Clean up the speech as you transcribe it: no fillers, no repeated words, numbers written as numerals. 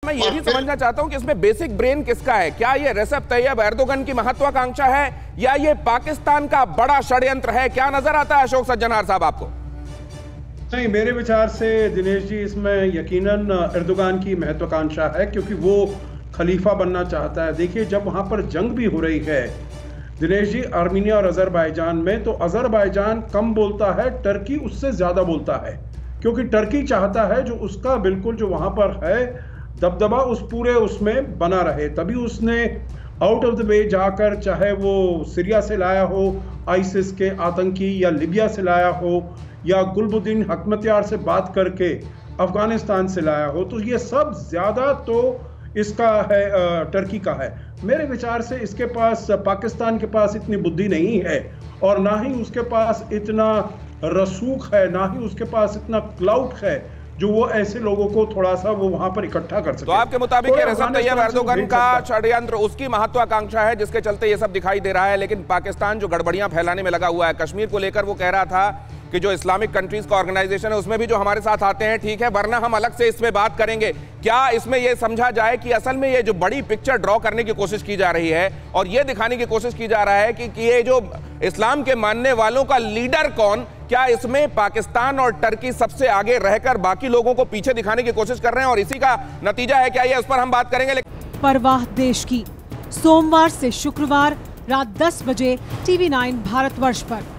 मैं ये भी समझना चाहता हूं कि इसमें बेसिक ब्रेन किसका है? क्या ये रेसेप तैयब एर्दोगन की महत्वाकांक्षा है या ये पाकिस्तान का बड़ा षड्यंत्र है? क्या नजर आता है अशोक सज्जनहार साहब आपको? नहीं, मेरे विचार से दिनेश जी इसमें यकीनन एर्दोगन की महत्वाकांक्षा है, क्योंकि वो खलीफा बनना चाहता है। देखिए, जब वहां पर जंग भी हो रही है दिनेश जी, आर्मीनिया और अजरबैजान में, तो अजरबैजान कम बोलता है, टर्की उससे ज्यादा बोलता है, क्योंकि टर्की चाहता है जो उसका बिल्कुल जो वहां पर है दबदबा उस पूरे उसमें बना रहे। तभी उसने आउट ऑफ द वे जाकर, चाहे वो सीरिया से लाया हो आईसिस के आतंकी, या लिबिया से लाया हो, या गुलबुद्दीन हकमतयार से बात करके अफगानिस्तान से लाया हो, तो ये सब ज्यादा तो इसका है, टर्की का है। मेरे विचार से इसके पास, पाकिस्तान के पास इतनी बुद्धि नहीं है, और ना ही उसके पास इतना रसूख है, ना ही उसके पास इतना क्लाउट है जो वो ऐसे लोगों को थोड़ा सा वो वहां पर इकट्ठा कर सके। तो आपके मुताबिक रेसेप तैयब एर्दोगन का षड्यंत्र, उसकी महत्वाकांक्षा है जिसके चलते ये सब दिखाई दे रहा है। लेकिन पाकिस्तान जो गड़बड़ियां फैलाने में लगा हुआ है, कश्मीर को लेकर वो कह रहा था कि जो इस्लामिक कंट्रीज का ऑर्गेनाइजेशन है उसमें भी जो हमारे साथ आते हैं ठीक है, वरना हम अलग से इसमें बात करेंगे। क्या इसमें यह समझा जाए कि असल में ये जो बड़ी पिक्चर ड्रॉ करने की कोशिश की जा रही है और ये दिखाने की कोशिश की जा रहा है कि ये जो इस्लाम के मानने वालों का लीडर कौन, क्या इसमें पाकिस्तान और टर्की सबसे आगे रहकर बाकी लोगों को पीछे दिखाने की कोशिश कर रहे हैं और इसी का नतीजा है क्या ये? उस पर हम बात करेंगे। परवाह देश की, सोमवार से शुक्रवार रात 10 बजे TV9 भारतवर्ष पर।